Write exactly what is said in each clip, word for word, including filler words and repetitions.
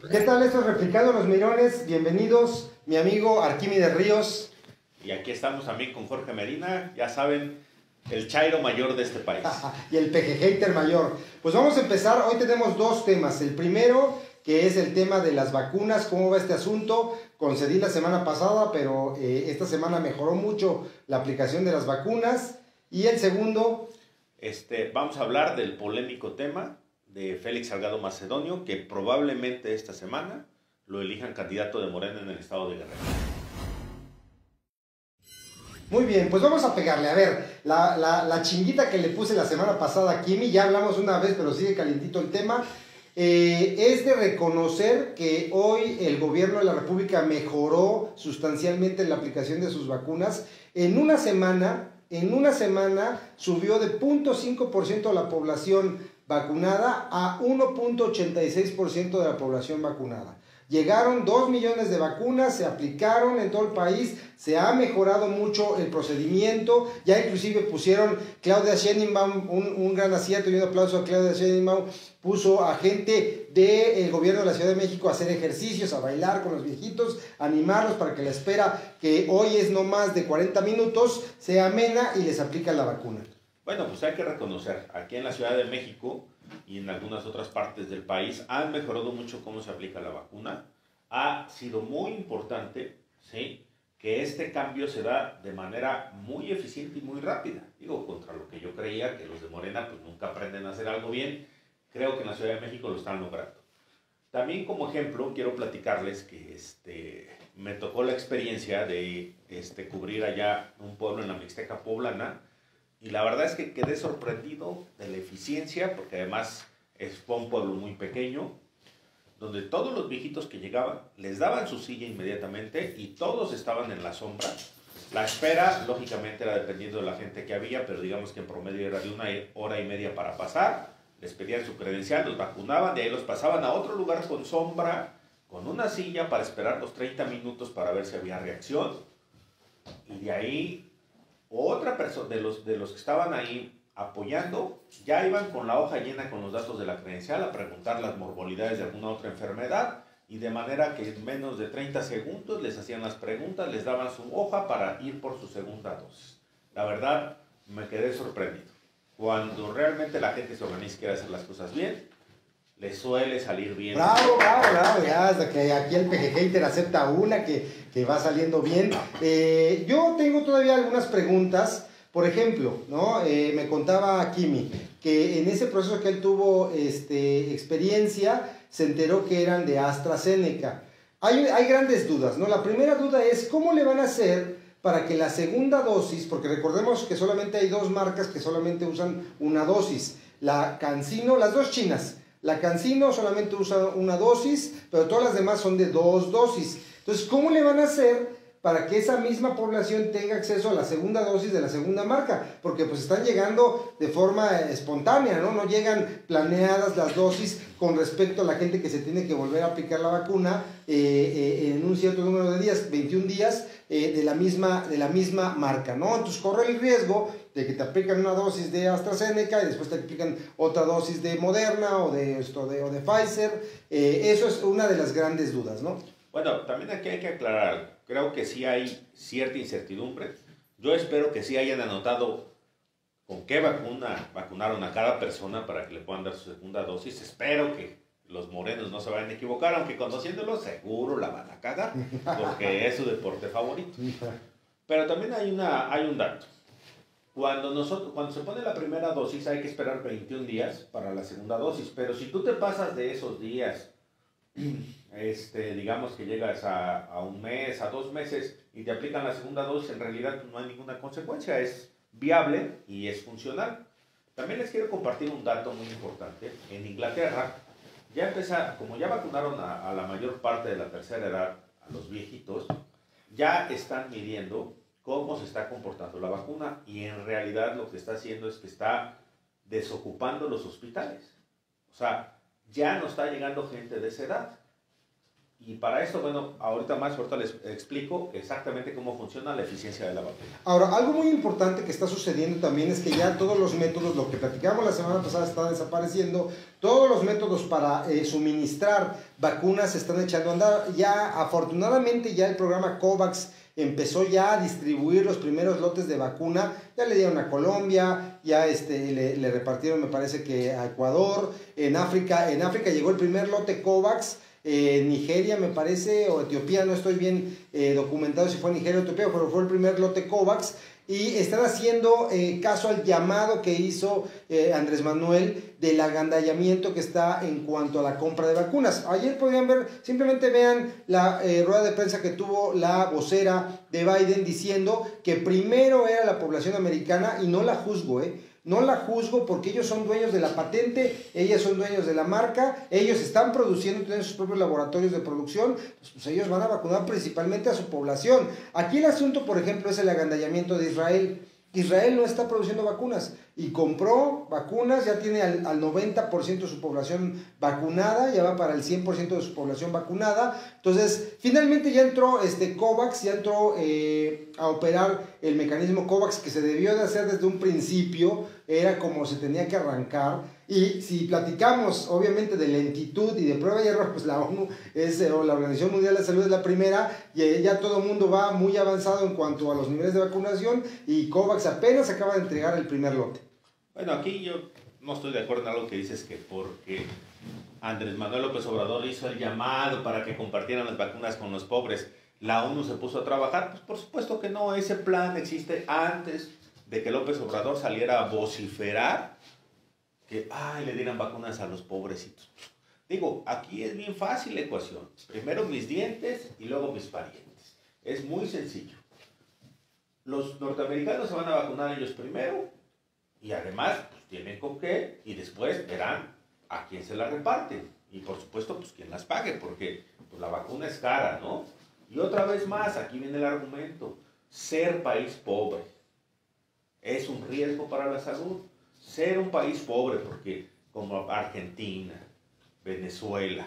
¿Qué tal? Esto es Replicando los Mirones. Bienvenidos, mi amigo Arquímedes Ríos. Y aquí estamos también con Jorge Medina, ya saben, el chairo mayor de este país. Y el pejehater mayor. Pues vamos a empezar. Hoy tenemos dos temas. El primero, que es el tema de las vacunas. ¿Cómo va este asunto? Concedí la semana pasada, pero eh, esta semana mejoró mucho la aplicación de las vacunas. Y el segundo... Este, vamos a hablar del polémico tema de Félix Salgado Macedonio, que probablemente esta semana lo elijan candidato de Morena en el estado de Guerrero. Muy bien, pues vamos a pegarle. A ver, la, la, la chinguita que le puse la semana pasada a Kimi, ya hablamos una vez, pero sigue calientito el tema, eh, es de reconocer que hoy el gobierno de la República mejoró sustancialmente la aplicación de sus vacunas. En una semana, en una semana subió de cero punto cinco por ciento de la población vacunada a uno punto ochenta y seis por ciento de la población vacunada. Llegaron dos millones de vacunas, se aplicaron en todo el país, se ha mejorado mucho el procedimiento, ya inclusive pusieron, Claudia Sheinbaum, un, un gran acierto y un aplauso a Claudia Sheinbaum, puso a gente del gobierno de la Ciudad de México a hacer ejercicios, a bailar con los viejitos, a animarlos para que la espera, que hoy es no más de cuarenta minutos, sea amena y les aplica la vacuna. Bueno, pues hay que reconocer, aquí en la Ciudad de México y en algunas otras partes del país han mejorado mucho cómo se aplica la vacuna. Ha sido muy importante, ¿sí?, que este cambio se da de manera muy eficiente y muy rápida. Digo, contra lo que yo creía, que los de Morena pues nunca aprenden a hacer algo bien, creo que en la Ciudad de México lo están logrando. También como ejemplo quiero platicarles que este, me tocó la experiencia de este, cubrir allá un pueblo en la Mixteca poblana. Y la verdad es que quedé sorprendido de la eficiencia, porque además es, fue un pueblo muy pequeño, donde todos los viejitos que llegaban les daban su silla inmediatamente y todos estaban en la sombra. La espera, lógicamente, era dependiendo de la gente que había, pero digamos que en promedio era de una hora y media para pasar. Les pedían su credencial, los vacunaban, de ahí los pasaban a otro lugar con sombra, con una silla para esperar los treinta minutos para ver si había reacción. Y de ahí... Otra persona de los, de los que estaban ahí apoyando, ya iban con la hoja llena con los datos de la credencial a preguntar las morbilidades de alguna otra enfermedad y de manera que en menos de treinta segundos les hacían las preguntas, les daban su hoja para ir por su segunda dosis. La verdad, me quedé sorprendido. Cuando realmente la gente se organiza y quiere hacer las cosas bien, le suele salir bien. Bravo, bravo, bravo, ya hasta que aquí el pejehater acepta una que, que va saliendo bien. Eh, yo tengo todavía algunas preguntas. Por ejemplo, ¿no? Eh, me contaba Kimi que en ese proceso que él tuvo este, experiencia, se enteró que eran de AstraZeneca. Hay, hay grandes dudas, ¿no? La primera duda es, ¿cómo le van a hacer para que la segunda dosis, porque recordemos que solamente hay dos marcas que solamente usan una dosis, la CanSino, las dos chinas, la CanSino solamente usa una dosis, pero todas las demás son de dos dosis. Entonces, ¿cómo le van a hacer para que esa misma población tenga acceso a la segunda dosis de la segunda marca? Porque pues están llegando de forma espontánea, ¿no? No llegan planeadas las dosis con respecto a la gente que se tiene que volver a aplicar la vacuna eh, eh, en un cierto número de días, veintiún días, eh, de, la misma, de la misma marca, ¿no? Entonces corre el riesgo de que te aplican una dosis de AstraZeneca y después te aplican otra dosis de Moderna o de, esto, de, o de Pfizer. Eh, eso es una de las grandes dudas, ¿no? Bueno, también aquí hay que aclarar algo. Creo que sí hay cierta incertidumbre. Yo espero que sí hayan anotado con qué vacuna vacunaron a cada persona para que le puedan dar su segunda dosis. Espero que los morenos no se vayan a equivocar, aunque conociéndolos seguro la van a cagar, porque es su deporte favorito. Pero también hay, una, hay un dato. Cuando, nosotros, cuando se pone la primera dosis hay que esperar veintiún días para la segunda dosis, pero si tú te pasas de esos días, este, digamos que llegas a, a un mes, a dos meses y te aplican la segunda dosis, en realidad no hay ninguna consecuencia, es viable y es funcional. También les quiero compartir un dato muy importante. En Inglaterra, ya empezar, como ya vacunaron a, a la mayor parte de la tercera edad, a los viejitos, ya están midiendo cómo se está comportando la vacuna y en realidad lo que está haciendo es que está desocupando los hospitales. O sea, ya no está llegando gente de esa edad. Y para esto, bueno, ahorita más, ahorita les explico exactamente cómo funciona la eficiencia de la vacuna. Ahora, algo muy importante que está sucediendo también es que ya todos los métodos, lo que platicamos la semana pasada, está desapareciendo. Todos los métodos para eh, suministrar vacunas se están echando a andar. Ya, afortunadamente, ya el programa COVAX empezó ya a distribuir los primeros lotes de vacuna. Ya le dieron a Colombia, ya este, le, le repartieron, me parece que a Ecuador. En África, en África llegó el primer lote COVAX. Eh, Nigeria me parece, o Etiopía, no estoy bien eh, documentado si fue Nigeria o Etiopía, pero fue el primer lote COVAX, y están haciendo eh, caso al llamado que hizo eh, Andrés Manuel del agandallamiento que está en cuanto a la compra de vacunas. Ayer podían ver, simplemente vean la eh, rueda de prensa que tuvo la vocera de Biden diciendo que primero era la población americana, y no la juzgo, eh No la juzgo porque ellos son dueños de la patente, ellos son dueños de la marca, ellos están produciendo, tienen sus propios laboratorios de producción, pues, pues ellos van a vacunar principalmente a su población. Aquí el asunto, por ejemplo, es el agandallamiento de Israel. Israel no está produciendo vacunas y compró vacunas, ya tiene al, al noventa por ciento de su población vacunada, ya va para el cien por ciento de su población vacunada. Entonces, finalmente ya entró este COVAX, ya entró eh, a operar el mecanismo COVAX, que se debió de hacer desde un principio, era como se tenía que arrancar. Y si platicamos obviamente de lentitud y de prueba y error, pues la ONU es, o la Organización Mundial de la Salud es la primera, y ya todo el mundo va muy avanzado en cuanto a los niveles de vacunación, y COVAX apenas acaba de entregar el primer lote. Bueno, aquí yo no estoy de acuerdo en algo que dices, que porque Andrés Manuel López Obrador hizo el llamado para que compartieran las vacunas con los pobres, la ONU se puso a trabajar. Pues por supuesto que no, ese plan existe antes de que López Obrador saliera a vociferar que ay, le dieran vacunas a los pobrecitos. Digo, aquí es bien fácil la ecuación. Primero mis dientes y luego mis parientes. Es muy sencillo. Los norteamericanos se van a vacunar ellos primero, y además pues, tienen con qué, y después verán a quién se la reparten. Y por supuesto, pues quién las pague, porque pues, la vacuna es cara, ¿no? Y otra vez más, aquí viene el argumento. Ser país pobre es un riesgo para la salud. Ser un país pobre, porque como Argentina, Venezuela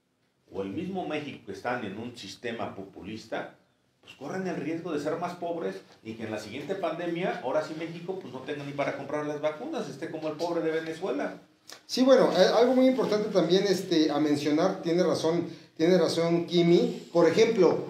o el mismo México, que están en un sistema populista, pues corren el riesgo de ser más pobres, y que en la siguiente pandemia, ahora sí México, pues no tenga ni para comprar las vacunas, esté como el pobre de Venezuela. Sí, bueno, algo muy importante también este, a mencionar, tiene razón, tiene razón Kimi. Por ejemplo,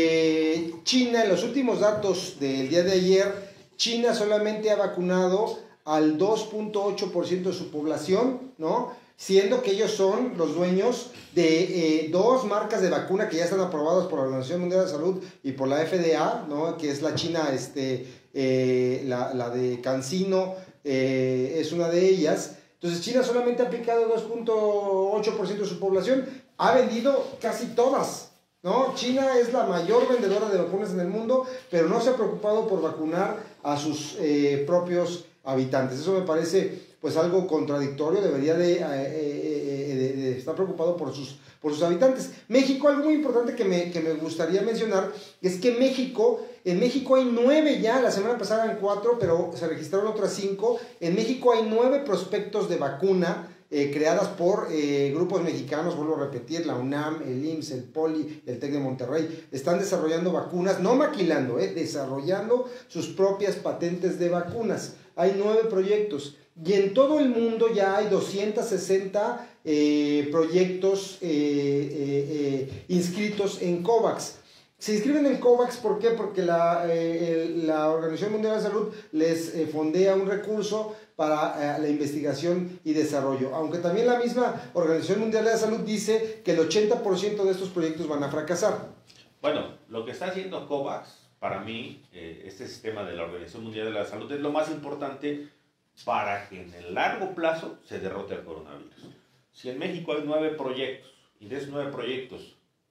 eh, China, en los últimos datos del día de ayer, China solamente ha vacunado al dos punto ocho por ciento de su población, ¿no? Siendo que ellos son los dueños de eh, dos marcas de vacuna que ya están aprobadas por la Organización Mundial de la Salud y por la F D A, ¿no? Que es la China, este, eh, la, la de CanSino, eh, es una de ellas. Entonces China solamente ha aplicado dos punto ocho por ciento de su población, ha vendido casi todas, ¿no? China es la mayor vendedora de vacunas en el mundo, pero no se ha preocupado por vacunar a sus eh, propios habitantes. Eso me parece pues algo contradictorio, debería de, eh, eh, de, de estar preocupado por sus, por sus habitantes. México, algo muy importante que me, que me gustaría mencionar, es que México, en México hay nueve ya, la semana pasada eran cuatro, pero se registraron otras cinco. En México hay nueve prospectos de vacuna eh, creadas por eh, grupos mexicanos, vuelvo a repetir, la UNAM, el I M S S, el POLI, el TEC de Monterrey, están desarrollando vacunas, no maquilando, eh, desarrollando sus propias patentes de vacunas. Hay nueve proyectos. Y en todo el mundo ya hay doscientos sesenta eh, proyectos eh, eh, eh, inscritos en COVAX. Se inscriben en COVAX, ¿por qué? Porque la, eh, el, la Organización Mundial de la Salud les eh, fondea un recurso para eh, la investigación y desarrollo. Aunque también la misma Organización Mundial de la Salud dice que el ochenta por ciento de estos proyectos van a fracasar. Bueno, lo que está haciendo COVAX, para mí, eh, este sistema de la Organización Mundial de la Salud es lo más importante para que en el largo plazo se derrote el coronavirus. Si en México hay nueve proyectos, y de esos nueve proyectos,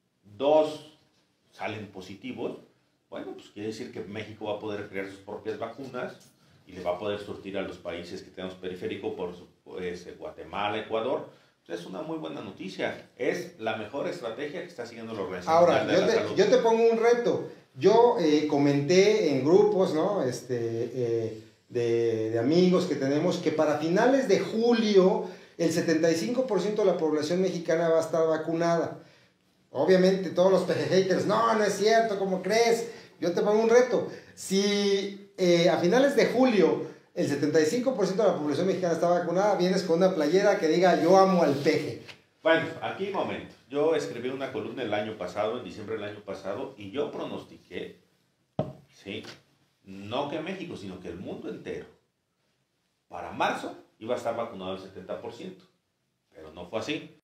dos salen positivos, bueno, pues quiere decir que México va a poder crear sus propias vacunas y le va a poder surtir a los países que tenemos periférico, por pues, Guatemala, Ecuador. Es una muy buena noticia. Es la mejor estrategia que está siguiendo la Organización Ahora, Mundial de yo la te, Salud. yo te pongo un reto. Yo eh, comenté en grupos, ¿no? Este... Eh, De, de amigos que tenemos, que para finales de julio el setenta y cinco por ciento de la población mexicana va a estar vacunada. Obviamente todos los P G haters, no, no es cierto, ¿cómo crees? Yo te pongo un reto. Si eh, a finales de julio el setenta y cinco por ciento de la población mexicana está vacunada, vienes con una playera que diga yo amo al peje. Bueno, aquí un momento. Yo escribí una columna el año pasado, en diciembre del año pasado, y yo pronostiqué, ¿sí? No que México, sino que el mundo entero, para marzo iba a estar vacunado el setenta por ciento. Pero no fue así.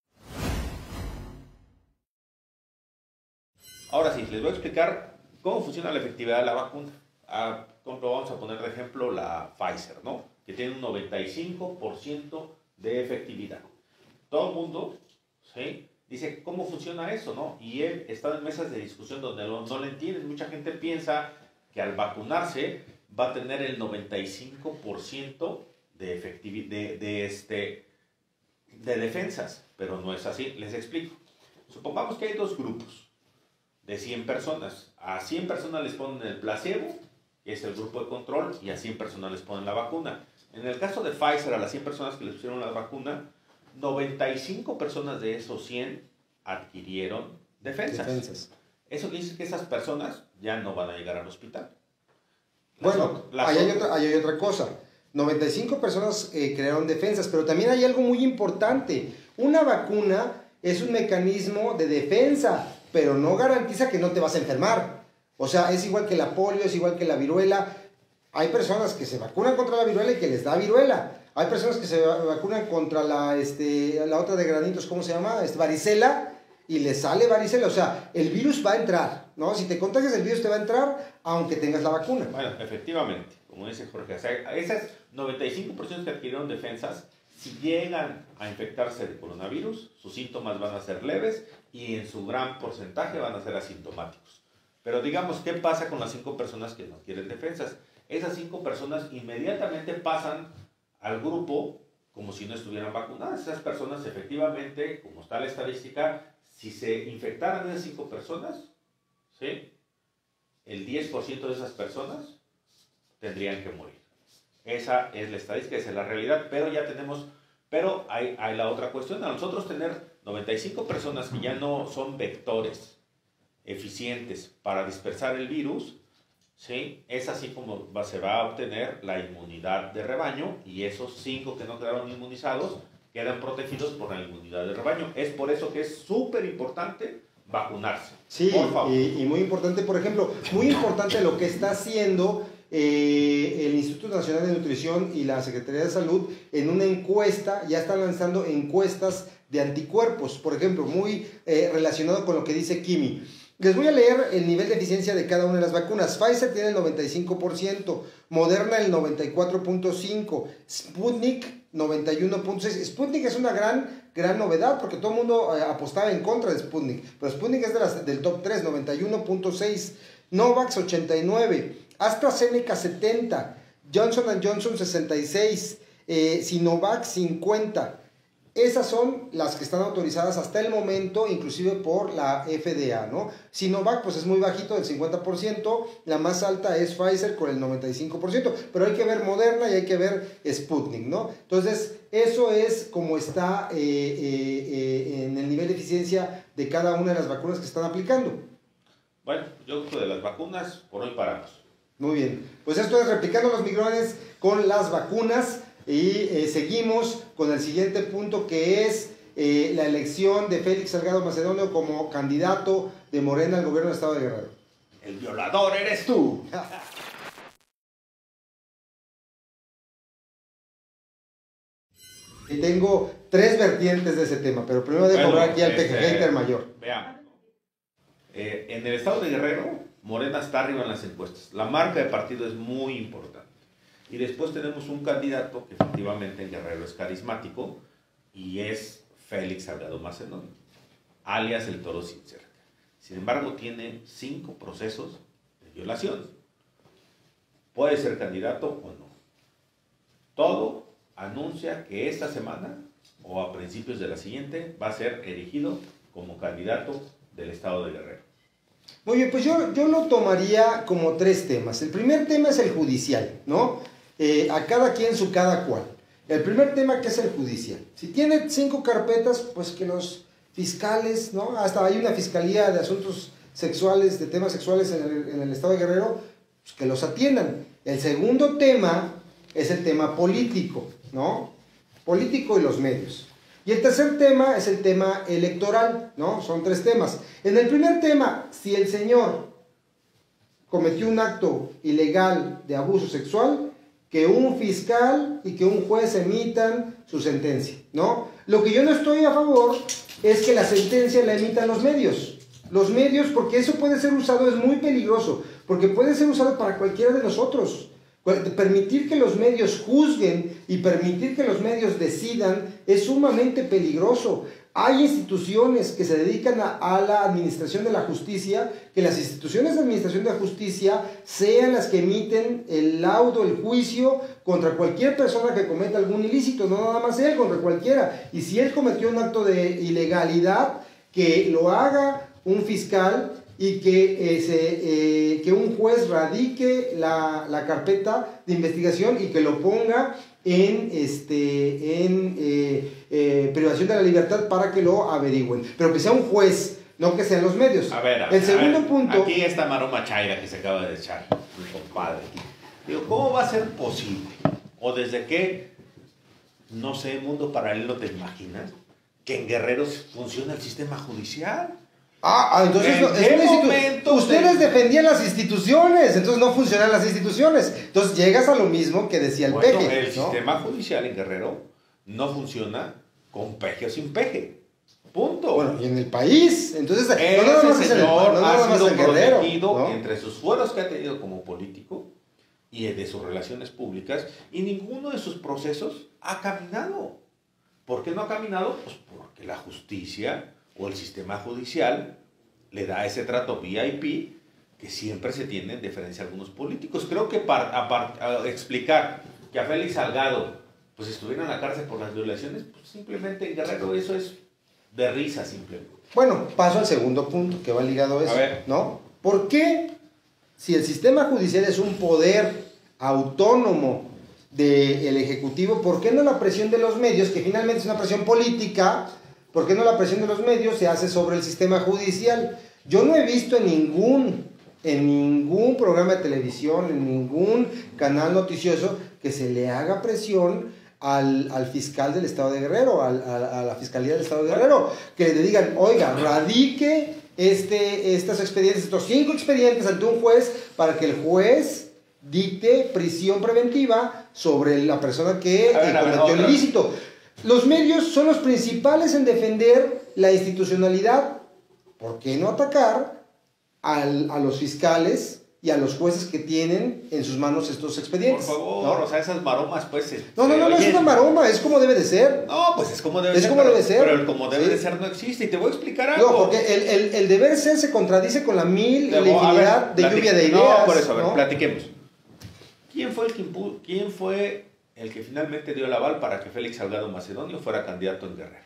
Ahora sí, les voy a explicar cómo funciona la efectividad de la vacuna. Ah, vamos a poner de ejemplo la Pfizer, ¿no? Que tiene un noventa y cinco por ciento de efectividad. Todo el mundo, ¿sí?, dice cómo funciona eso, ¿no? Y he estado en mesas de discusión donde no, no lo entienden. Mucha gente piensa que al vacunarse va a tener el noventa y cinco por ciento de efectividad, de, de, este, de defensas, pero no es así. Les explico. Supongamos que hay dos grupos de cien personas. A cien personas les ponen el placebo, que es el grupo de control, y a cien personas les ponen la vacuna. En el caso de Pfizer, a las cien personas que les pusieron la vacuna, noventa y cinco personas de esos cien adquirieron defensas. defensas. Eso dice que esas personas ya no van a llegar al hospital. Las bueno, las ahí, hay otra, ahí hay otra cosa. noventa y cinco personas eh, crearon defensas, pero también hay algo muy importante. Una vacuna es un mecanismo de defensa, pero no garantiza que no te vas a enfermar. O sea, es igual que la polio, es igual que la viruela. Hay personas que se vacunan contra la viruela y que les da viruela. Hay personas que se vacunan contra la, este, la otra de granitos, ¿cómo se llama? Este, varicela, y les sale varicela. O sea, el virus va a entrar, ¿no? Si te contagias, el virus te va a entrar, aunque tengas la vacuna. Bueno, efectivamente, como dice Jorge, o sea, esas noventa y cinco por ciento que adquirieron defensas, si llegan a infectarse de coronavirus, sus síntomas van a ser leves y en su gran porcentaje van a ser asintomáticos. Pero digamos, ¿qué pasa con las cinco personas que no adquieren defensas? Esas cinco personas inmediatamente pasan al grupo como si no estuvieran vacunadas. Esas personas efectivamente, como está la estadística, si se infectaran esas cinco personas, ¿sí?, el diez por ciento de esas personas tendrían que morir. Esa es la estadística, esa es la realidad, pero ya tenemos, pero hay, hay la otra cuestión. A nosotros tener noventa y cinco personas que ya no son vectores eficientes para dispersar el virus, ¿sí?, es así como va, se va a obtener la inmunidad de rebaño, y esos cinco que no quedaron inmunizados quedan protegidos por la inmunidad de rebaño. Es por eso que es súper importante vacunarse. Sí, por favor. Y, y muy importante, por ejemplo, muy importante lo que está haciendo eh, el Instituto Nacional de Nutrición y la Secretaría de Salud en una encuesta. Ya están lanzando encuestas de anticuerpos, por ejemplo, muy eh, relacionado con lo que dice Kimi. Les voy a leer el nivel de eficiencia de cada una de las vacunas. Pfizer tiene el noventa y cinco por ciento, Moderna el noventa y cuatro punto cinco por ciento, Sputnik noventa y uno punto seis por ciento. Sputnik es una gran, gran novedad porque todo el mundo eh, apostaba en contra de Sputnik, pero Sputnik es de las, del top tres, noventa y uno punto seis por ciento, Novavax ochenta y nueve por ciento, AstraZeneca setenta por ciento, Johnson and Johnson sesenta y seis por ciento, eh, Sinovac cincuenta por ciento. Esas son las que están autorizadas hasta el momento, inclusive por la F D A, ¿no? Sinovac, pues es muy bajito, del cincuenta por ciento, la más alta es Pfizer con el noventa y cinco por ciento, pero hay que ver Moderna y hay que ver Sputnik, ¿no? Entonces, eso es como está eh, eh, eh, en el nivel de eficiencia de cada una de las vacunas que están aplicando. Bueno, yo creo que de las vacunas, por hoy paramos. Muy bien, pues esto es Replicando los Migrones con las vacunas. Y eh, seguimos con el siguiente punto, que es eh, la elección de Félix Salgado Macedonio como candidato de Morena al gobierno del estado de Guerrero. El violador eres tú. Y tengo tres vertientes de ese tema, pero primero dejo hablar bueno, aquí al este, P G mayor. Veamos. Eh, en el estado de Guerrero, Morena está arriba en las encuestas. La marca de partido es muy importante. Y después tenemos un candidato que efectivamente en Guerrero es carismático y es Félix Salgado Macedonio, alias el Toro Sin Cerca. Sin embargo, tiene cinco procesos de violación. Puede ser candidato o no. Todo anuncia que esta semana o a principios de la siguiente va a ser erigido como candidato del estado de Guerrero. Muy bien, pues yo, yo lo tomaría como tres temas. El primer tema es el judicial, ¿no? Eh, a cada quien su cada cual. El primer tema, que es el judicial. Si tiene cinco carpetas, pues que los fiscales, ¿no? Hasta hay una fiscalía de asuntos sexuales, de temas sexuales en el, en el estado de Guerrero, pues que los atiendan. El segundo tema es el tema político, ¿no? Político y los medios. Y el tercer tema es el tema electoral, ¿no? Son tres temas. En el primer tema, si el señor cometió un acto ilegal de abuso sexual, que un fiscal y que un juez emitan su sentencia, ¿no? Lo que yo no estoy a favor es que la sentencia la emitan los medios. Los medios, porque eso puede ser usado, es muy peligroso, porque puede ser usado para cualquiera de nosotros. Permitir que los medios juzguen y permitir que los medios decidan es sumamente peligroso. Hay instituciones que se dedican a, a la administración de la justicia, que las instituciones de administración de la justicia sean las que emiten el laudo, el juicio contra cualquier persona que cometa algún ilícito, no nada más él, contra cualquiera. Y si él cometió un acto de ilegalidad, que lo haga un fiscal y que, eh, se, eh, que un juez radique la, la carpeta de investigación y que lo ponga en, este, en eh, eh, privación de la libertad para que lo averigüen. Pero que sea un juez, no que sean los medios. A ver, a ver, el segundo a ver, punto... Aquí está maroma chaira que se acaba de echar, mi compadre. Digo, ¿cómo va a ser posible? ¿O desde qué, no sé, mundo paralelo te imaginas que en Guerrero funciona el sistema judicial? Ah, ah, entonces no, es una institu- ustedes de... defendían las instituciones, entonces no funcionan las instituciones. Entonces llegas a lo mismo que decía el bueno, peje. El ¿no? sistema judicial en Guerrero no funciona con peje o sin peje. Punto. Bueno, y en el país, entonces ese no nada más señor en el, no nada ha más sido en Guerrero, protegido ¿no? entre sus fueros que ha tenido como político y de sus relaciones públicas, y ninguno de sus procesos ha caminado. ¿Por qué no ha caminado? Pues porque la justicia o el sistema judicial le da ese trato V I P que siempre se tiene en deferencia a algunos políticos. Creo que para, para, para explicar que a Félix Salgado pues estuviera en la cárcel por las violaciones, pues simplemente en Guerrero eso es de risa simplemente. Bueno, paso al segundo punto que va ligado a eso, a ver. ¿no? ¿Por qué, si el sistema judicial es un poder autónomo del Ejecutivo, por qué no la presión de los medios, que finalmente es una presión política, por qué no la presión de los medios se hace sobre el sistema judicial? Yo no he visto en ningún, en ningún programa de televisión, en ningún canal noticioso, que se le haga presión Al, al fiscal del Estado de Guerrero, al, a, a la Fiscalía del Estado de Guerrero, que le digan, oiga, radique este, estos expedientes, estos cinco expedientes ante un juez, para que el juez dicte prisión preventiva sobre la persona que ver, eh, cometió el ilícito. Los medios son los principales en defender la institucionalidad. ¿Por qué no atacar al, a los fiscales y a los jueces que tienen en sus manos estos expedientes? Por favor, ¿no? O sea, esas maromas, pues... Se, no, no, no, no es una maroma, es como debe de ser. No, pues es como debe es ser. Como pero, debe ser. Pero el como debe sí. de ser no existe, y te voy a explicar algo. No, porque el, el, el deber ser se contradice con la mil te y la infinidad ver, de platic- lluvia de ideas. No, por eso, a ver, ¿no? platiquemos. ¿Quién fue, el que impu- ¿Quién fue el que finalmente dio el aval para que Félix Salgado Macedonio fuera candidato en Guerrero?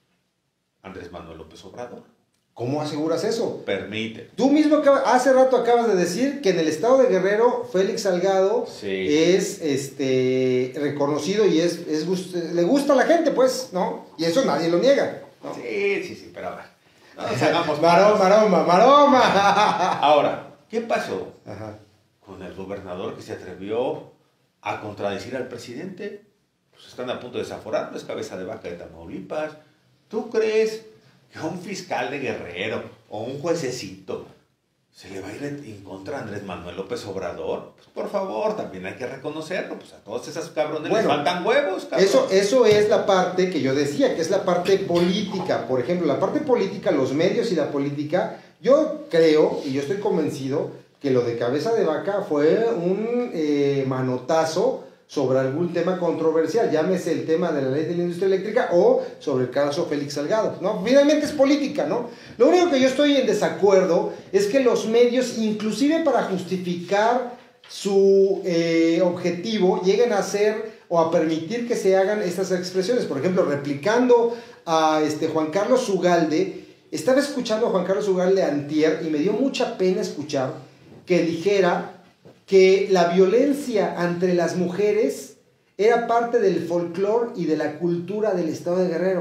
Andrés Manuel López Obrador. ¿Cómo aseguras eso? Permite. Tú mismo acaba, hace rato acabas de decir que en el estado de Guerrero Félix Salgado sí. es este reconocido y es, es le gusta a la gente, pues, ¿no? Y eso nadie lo niega, ¿no? Sí, sí, sí, pero a ver. No nos hagamos maroma, maroma, maroma. Ahora, ¿qué pasó Ajá. con el gobernador que se atrevió a contradecir al presidente? Pues están a punto de desaforarlo, es cabeza de vaca de Tamaulipas. ¿Tú crees que a un fiscal de Guerrero o un juececito se le va a ir en contra a Andrés Manuel López Obrador? Pues por favor, también hay que reconocerlo, pues a todos esos cabrones bueno, les faltan huevos, cabrón. Eso, eso es la parte que yo decía, que es la parte política. Por ejemplo, la parte política, los medios y la política, yo creo y yo estoy convencido que lo de cabeza de vaca fue un eh, manotazo sobre algún tema controversial, llámese el tema de la ley de la industria eléctrica o sobre el caso Félix Salgado, ¿no? Finalmente es política, ¿no? Lo único que yo estoy en desacuerdo es que los medios, inclusive para justificar su eh, objetivo, lleguen a hacer o a permitir que se hagan estas expresiones. Por ejemplo, replicando a este Juan Carlos Ugalde, estaba escuchando a Juan Carlos Ugalde antier y me dio mucha pena escuchar que dijera que la violencia entre las mujeres era parte del folclore y de la cultura del estado de Guerrero.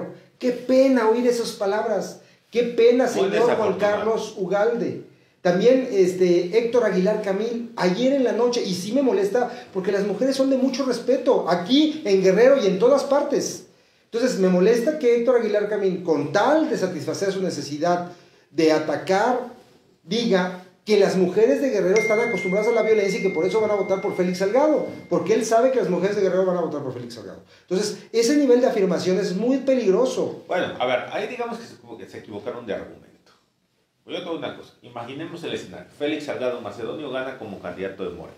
Qué pena oír esas palabras. Qué pena, Muy señor Juan desafortunado. Carlos Ugalde. También este, Héctor Aguilar Camil, ayer en la noche, y sí me molesta, porque las mujeres son de mucho respeto, aquí en Guerrero y en todas partes. Entonces me molesta que Héctor Aguilar Camil, con tal de satisfacer su necesidad de atacar, diga que las mujeres de Guerrero están acostumbradas a la violencia y que por eso van a votar por Félix Salgado, porque él sabe que las mujeres de Guerrero van a votar por Félix Salgado. Entonces, ese nivel de afirmación es muy peligroso. Bueno, a ver, ahí digamos que se, que se equivocaron de argumento. Yo tengo una cosa, imaginemos el escenario. Félix Salgado Macedonio gana como candidato de Morena.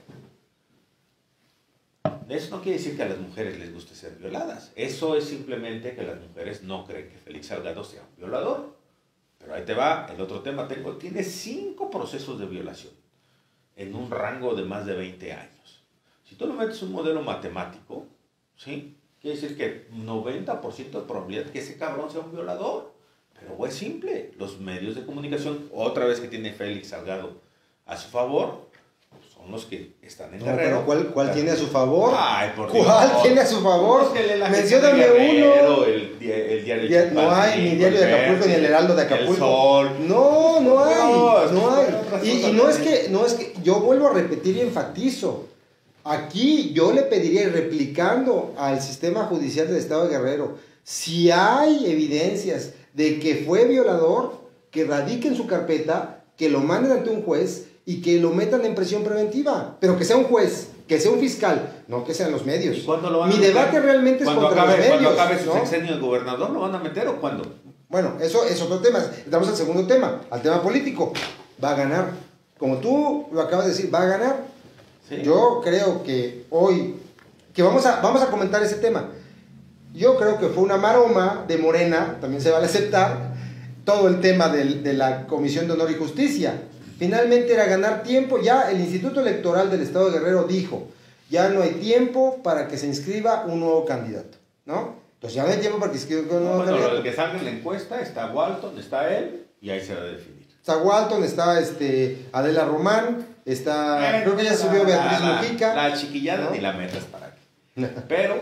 Eso no quiere decir que a las mujeres les guste ser violadas. Eso es simplemente que las mujeres no creen que Félix Salgado sea un violador. Pero ahí te va el otro tema. Tengo, tiene cinco procesos de violación en un rango de más de veinte años. Si tú le metes un modelo matemático, ¿sí? Quiere decir que noventa por ciento de probabilidad que ese cabrón sea un violador. Pero es simple. Los medios de comunicación, otra vez que tiene Félix Salgado a su favor, son los que están en No, Guerrero. pero ¿cuál, cuál tiene a su favor? Ay, por Dios. ¿Cuál tiene a su favor? Mencióname uno. El, di- el diario Ya, no hay ni Diario de Acapulco ni el Heraldo de Acapulco. El Sol. No, no hay. No, No es que hay. otras Y, cosas y no es también. que, no es que, yo vuelvo a repetir y enfatizo. Aquí yo le pediría, y replicando al sistema judicial del Estado de Guerrero, si hay evidencias de que fue violador, que radiquen su carpeta, que lo manden ante un juez y que lo metan en prisión preventiva. Pero que sea un juez, que sea un fiscal, no que sean los medios. ¿Y cuándo lo van Mi a meter? debate realmente es Cuando contra acabe, los medios. cuando acabe su ¿no? sexenio de gobernador, ¿lo van a meter o cuándo? Bueno, eso es otro tema. Entramos al segundo tema, al tema político. Va a ganar. Como tú lo acabas de decir, va a ganar. ¿Sí? Yo creo que hoy, que vamos a, vamos a comentar ese tema. Yo creo que fue una maroma de Morena, también se vale aceptar, todo el tema del, de la Comisión de Honor y Justicia. Finalmente era ganar tiempo. Ya el Instituto Electoral del Estado de Guerrero dijo, ya no hay tiempo para que se inscriba un nuevo candidato, ¿no? Entonces ya no hay tiempo para que se inscriba un nuevo Bueno, candidato. el que salga en la encuesta está Walton, está él, y ahí se va a definir. Está Walton, está este, Adela Román, está, Eh, creo que ya subió la- Beatriz la- Mujica. La chiquillada ¿no? ni la metas para aquí. Pero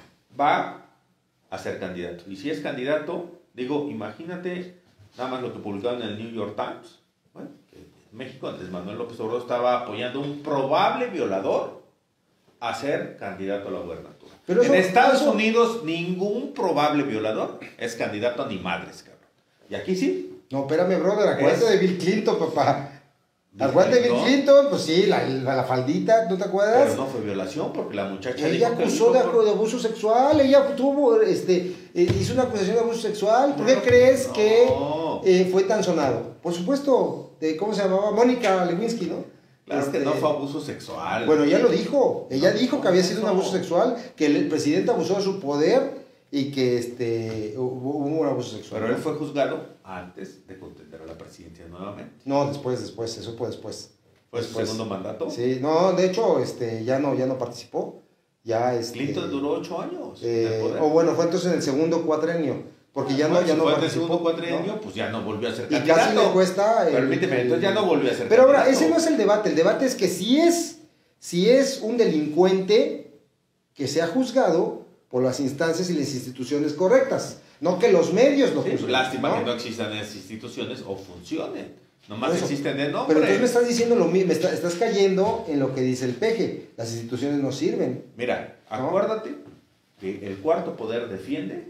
va a ser candidato. Y si es candidato, digo, imagínate nada más lo que publicaron en el New York Times. Bueno, que en México, Andrés Manuel López Obrador estaba apoyando a un probable violador a ser candidato a la gubernatura. Pero eso- en Estados eso- Unidos, ningún probable violador es candidato a ni madres, cabrón. Y aquí sí. No, espérame, brother, acuérdate Es- de Bill Clinton, papá. Bill Acuérdate de Bill Clinton. Clinton, pues sí, la, la, la faldita, ¿no te acuerdas? Pero no fue violación porque la muchacha Ella dijo que acusó de, hizo por- de abuso sexual, ella tuvo, este, eh, hizo una acusación de abuso sexual. ¿Por qué No, crees no. que eh, fue tan sonado? Por supuesto, de, ¿cómo se llamaba? Mónica Lewinsky, ¿no? Claro Este, que no fue abuso sexual. Bueno, ella lo dijo, ella No, dijo que no, había sido un no. abuso sexual, que el, el presidente abusó de su poder y que este, hubo, hubo un abuso sexual. Pero ¿no? él fue juzgado antes de contender a la presidencia nuevamente. No, después, después, eso fue después. ¿Fue su Después. segundo mandato? Sí, no, de hecho, este, ya no, ya no participó. Ya, este, Clinton duró ocho años en eh, el poder. o bueno, fue entonces en el segundo cuatrenio, porque ya no, Bueno, ya si no fue en el participó. segundo cuatrienio, ¿no? pues ya no volvió a ser Y candidato. casi le cuesta. el- Permíteme, el- entonces ya no volvió a ser Pero ahora, candidato. ese no es el debate. El debate es que si es, si es un delincuente que sea juzgado por las instancias y las instituciones correctas, no que los medios lo Sí, juzguen. lástima ¿no? que no existan esas instituciones o funcionen. Nomás Por eso. existen de nombre. Pero entonces me estás diciendo lo mismo, me está- estás cayendo en lo que dice el peje. Las instituciones no sirven. Mira, ¿no? acuérdate que el cuarto poder defiende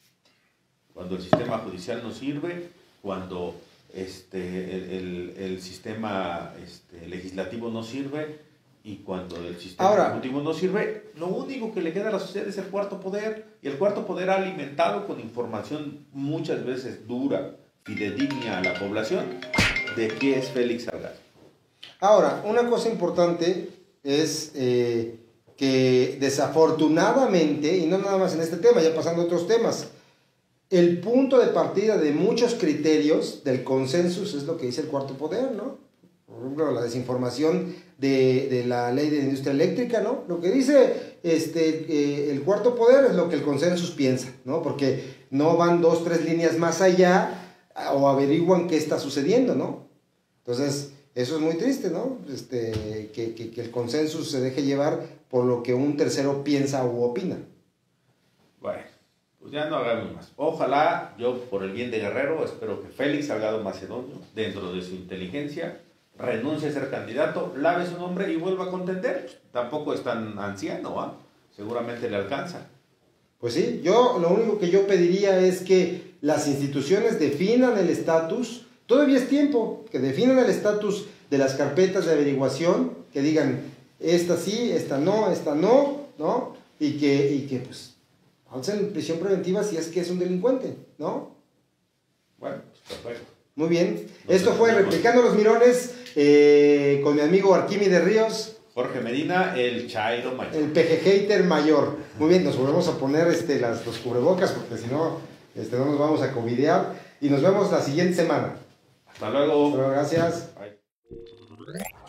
cuando el sistema judicial no sirve, cuando este, el, el- el sistema este, legislativo no sirve y cuando el sistema Ahora- ejecutivo no sirve. Lo único que le queda a la sociedad es el cuarto poder, y el cuarto poder ha alimentado con información muchas veces dura, fidedigna a la población, de qué es Félix Salgado. Ahora, una cosa importante es eh, que desafortunadamente, y no nada más en este tema, ya pasando a otros temas, el punto de partida de muchos criterios del consenso es lo que dice el cuarto poder, ¿no? Por ejemplo, la desinformación de, de la ley de industria eléctrica, ¿no? Lo que dice este, eh, el cuarto poder es lo que el consenso piensa, ¿no? Porque no van dos, tres líneas más allá o averiguan qué está sucediendo, ¿no? Entonces, eso es muy triste, ¿no? Este, que, que, que el consenso se deje llevar por lo que un tercero piensa u opina. Bueno, Pues ya no hagamos más. Ojalá, yo por el bien de Guerrero, espero que Félix Salgado Macedonio, dentro de su inteligencia, renuncie a ser candidato, lave su nombre y vuelva a contender. Tampoco es tan anciano, ¿ah? Seguramente le alcanza. Pues sí, yo lo único que yo pediría es que las instituciones definan el estatus, todavía es tiempo, que definan el estatus de las carpetas de averiguación, que digan, esta sí, esta no, esta no, ¿no? Y que, y que pues, hacen prisión preventiva si es que es un delincuente, ¿no? Bueno, pues perfecto. Muy bien, esto fue Replicando los Mirones, eh, con mi amigo Arquímedes Ríos. Jorge Medina, el Chairo Mayor. El pejehater mayor. Muy bien, nos volvemos a poner este, las, los cubrebocas porque si no, este, no nos vamos a covidear. Y nos vemos la siguiente semana. Hasta luego. Hasta luego, gracias. Bye.